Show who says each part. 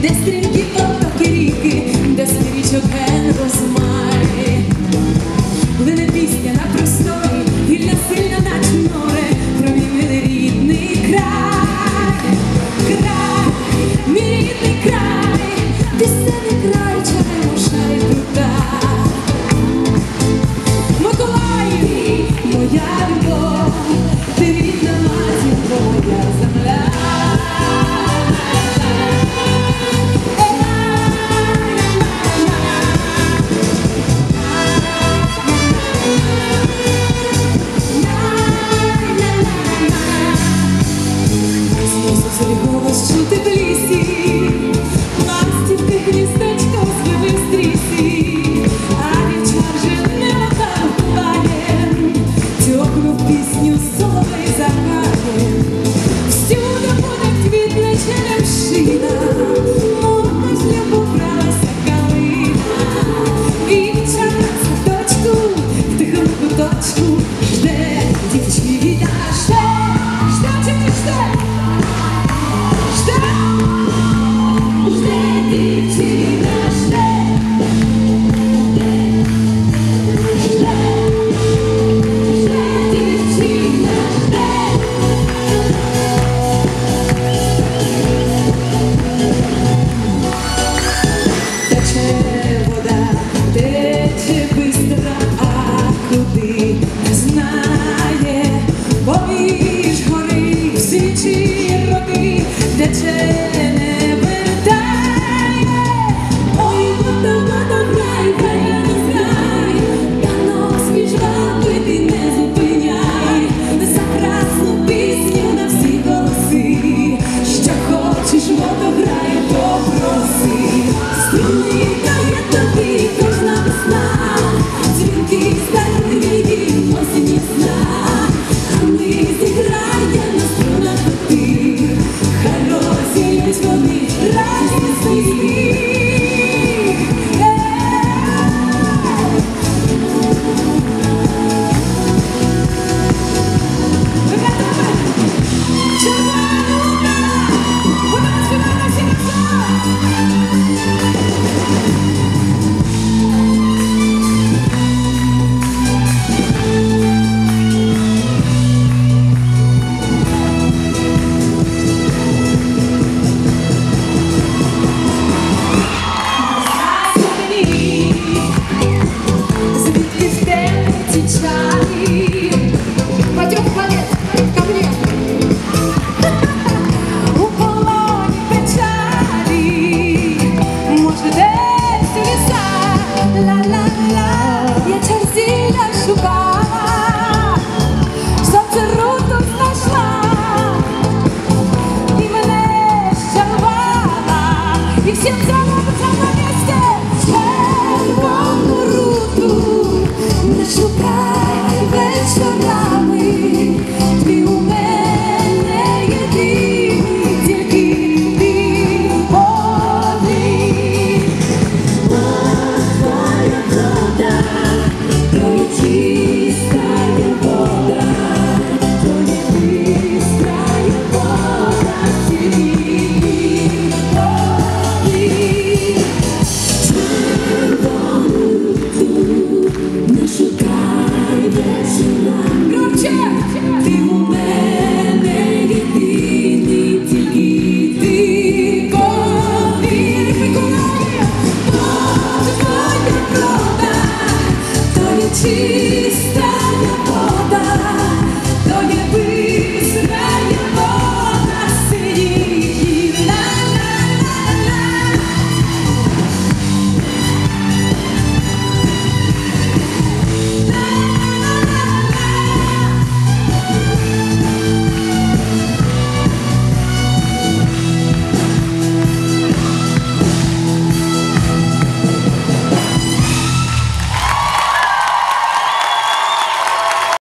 Speaker 1: де стрімкі потоки ріки, де свірічок ген розмай. Лине пісня на просторі, вільна сильна, наче море, про мій милий рідний край. Край, мій рідний край, пісенний край, чаємо шарі тута. Миколаїв, моя любов, ти рідна матір, моя земля. Голос чути в лісі, ластівки гніздечко звели в стрісі, а вівчар вже не отавкає, тьохну пісню соловей загає. Всюди буде квітне черемшина, мов з любов бралася калина. Вівчар на садочку, в тихому куточку жде дівчина, жде чи не жде? Чиста